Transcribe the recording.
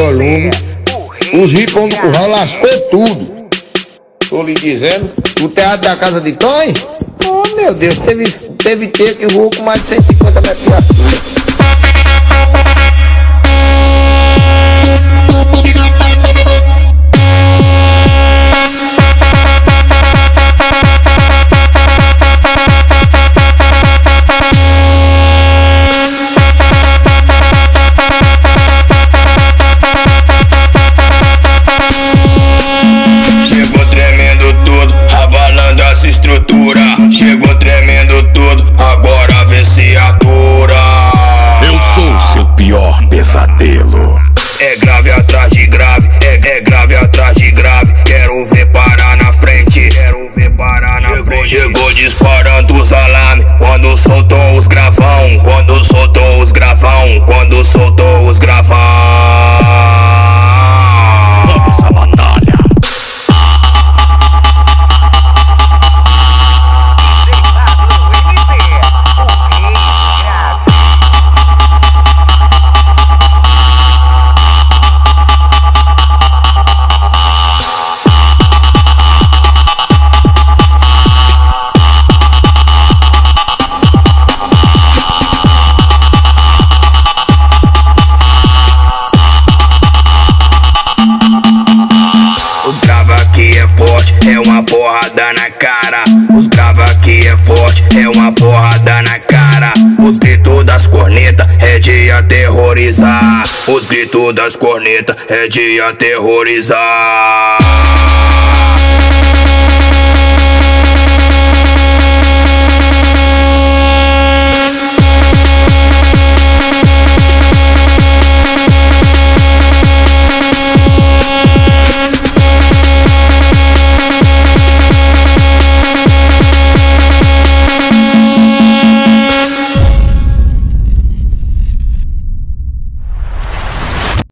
Colombo. Os ripão do curral lascou tudo. Tô lhe dizendo, o teatro da casa de Tonho, oh meu Deus, teve ter que voou com mais de 150 metros de altura. Chegou tremendo tudo, agora vê se atura. Eu sou seu pior pesadelo. É grave atrás de grave, é grave atrás de grave. Quero ver parar na frente, quero ver parar na frente. Chegou disparando os alarmes, quando soltou os gravão. Quando soltou os gravão, quando soltou os gravão. Vamos à batalha. É uma porrada na cara. Os grava que é forte, é uma porrada na cara. Os gritos das cornetas é de aterrorizar. Os gritos das cornetas é de aterrorizar.